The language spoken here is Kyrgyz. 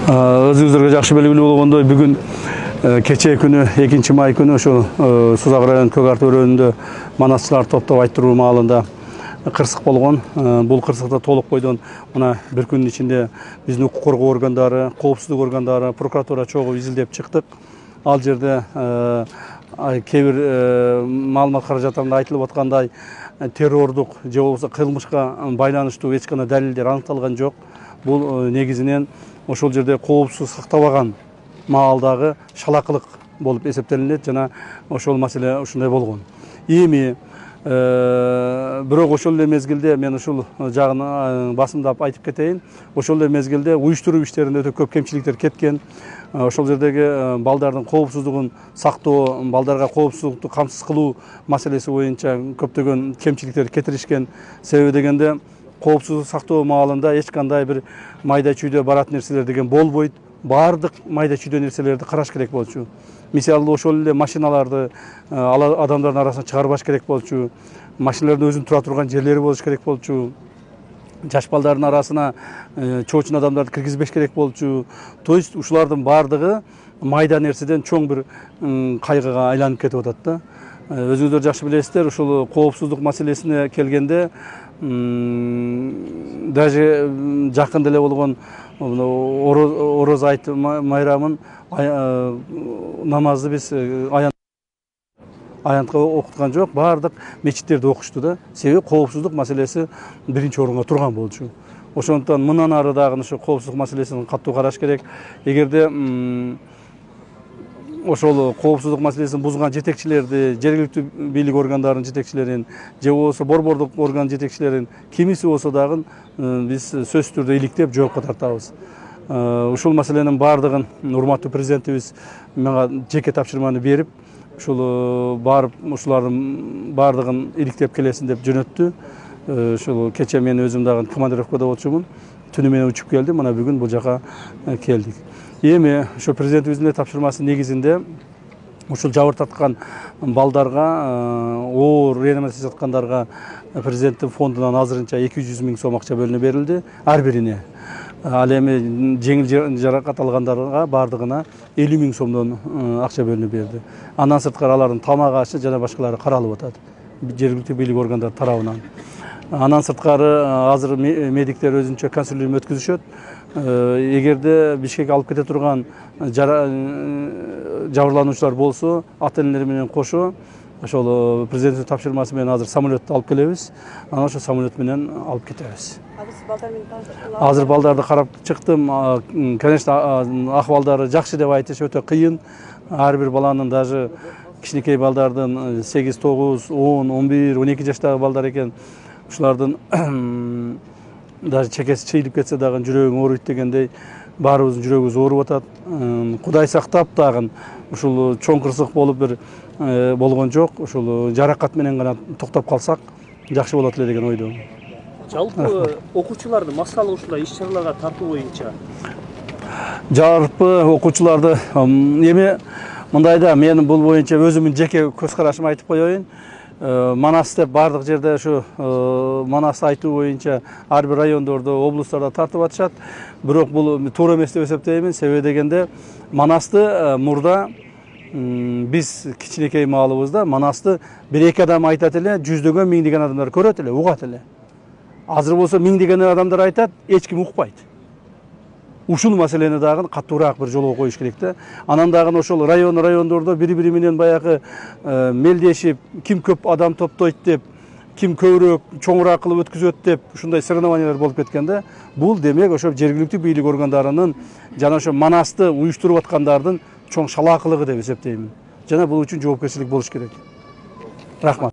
Өзүңүздөргө жакшы белгилүү болгондой, бүгүн кечээ күнү 2 май күнү ошол Сузак районунун Көк Арт өрөөнүндө манасчылар топтоп айтыруу маалында кырсык болгон. Бул кырсыкта толук бойдон мына бир күндүн ичинде биздин укук коргоо органдары, коопсуздук органдары, прокуратура чогуу изилдеп чыктык. Ал жерде кээ бир маалымат каражаттарында айтылып аткандай террордук же болбосо кылмышка байланыштуу эч кандай далилдер аныкталган жок. Бул негизинен ошол жерде коопсуз сактабаган маалдагы шалакылык болуп эсептелинет жана ошол маселе ушундай болгон. Эми бирок ошол эле мезгилде мен ушул жагын басымдап айтып кетейин. Ошол эле мезгилде уюштуруу иштеринде өтө көп кемчиликтер кеткен. Ошол жердеги балдардын коопсуздугун сактоо, балдарга коопсуздукту камсыз кылуу маселеси боюнча көптөгөн кемчиликтер кетиришкен. Себеби дегенде коопсуздук сактоо маалында эч кандай бир майда чүйдө барат нерселер деген болбойт. Баардык майда чүйдө нерселерди караш керек болчу. Мисалы ошол эле машиналарды адамдардын арасына чыгарбаш керек болчу. Машиналардын өзүнүн тура турган жерлери болуш керек болчу. Жаш балдардын арасына чоочун адамдарды киргизбеш керек болчу. То есть ушулардын баардыгы майда нерседен чоң бир кайгыга айланып кетип атат да. Өзүңүздөр жакшы билесиздер, ушул коопсуздук маселесине келгенде даже жакын деле болгон ороз айт майрамын намазды биз аянтка окуткан жок, баардык мечиттерде окушту да. Себеби коопсуздук маселеси биринчи орунга турган болчу. Ошондуктан мындан ары дагы ушу коопсуздук маселесин катуу караш керек. Эгерде ошол коопсуздук маселесин бузган жетекчилерди, жергиликтүү бийлик органдарынын жетекчилерин же болбосо борбордук орган жетекчилерин кимиси болсо дагы биз сөзсүз түрдө иликтеп жоопко тартабыз. Ушул маселенин баардыгын урматтуу президентибиз мага жеке тапшырманы берип, ушул барып ушулардын баардыгын иликтеп келесин деп жөнөттү. Ушул кече мен өзүм дагы командировкада болчумун. Түнү менен учуп келдим, мына бүгүн бул жака келдик. Эми ошо президентибиздин тапшырмасы негизинде ушул жабыртаткан балдарга, оор реанимация жаткандарга президенттин фондунан азырынча 200 000 сом акча бөлүнүп берилди ар бирине. Ал эми жеңил жаракат алгандарга баардыгына 50 000 сомдон акча бөлүнүп берди. Андан сырткары алардын тамак ашы жана башкалары каралып атат жергиликтүү бийлик органдары тарабынан. Андан сырткары азыр медиктер өзүнчө консилиум өткүзүшөт. Эгерде Бишкекке алып кете турган жабырлануучулар болсо, ата-энелер менен кошо ошол президенттин тапшырмасы менен азыр самолетти алып келебиз. Анан ошо самолет менен алып кетебиз. Азыр балдарды карап чыктым. Конечно, акыбалдары жакшы деп айтыш өтө кыйын. Ар бир баланын, даже кичинекей балдардын 8, 9, 10, 11, 12 жаштагы балдар экен. Ушулардын даже чекеси чыйылып кетсе дагы жүрөгүң ооруйт дегендей баарыбыздын жүрөгүбүз ооруп атат. Кудай сактап дагы ушул чоң кырсык болуп бир болгон жок. Ушул жаракат менен гана токтоп калсак жакшы болот эле деген ойдомун. Жалпы окуучуларды массалык ушундай иш-чараларга тартуу боюнча жалпы окуучуларды эми мындайда мен бул боюнча өзүмдүн жеке көз карашымды айтып коеюн. Манас деп бардык жерде ушу Манас айтуу боюнча ар бир райондордо, облустарда тартып атышат. Бирок бул туура эмес деп эсептеймин. Себеби дегенде Манасты мурда биз кичинекей маалыбызда Манасты 1-2 адам айтат эле, жүздөгөн, миңдеген адамдар көрөт эле, угат эле. Азыр болсо миңдеген адамдар айтат, эч ким укпайт. Ушул маселени дагы катуураак бир жолго коюш керек да. Анан дагы ошол райондордо бири-бири менен баягы мелдешип, ким көп адам топтойт деп, ким көбүрөөк чоңураак кылып өткүзөт деп ушундай соревнованиялар болуп кеткен да. Бул демек ошо жергиликтүү бийлик органдарынын жана ошо Манасты уюштуруп аткандардын чоң шалаакылыгы деп эсептеймин. Жана бул үчүн жоопкерчилик болуш керек. Рахмат.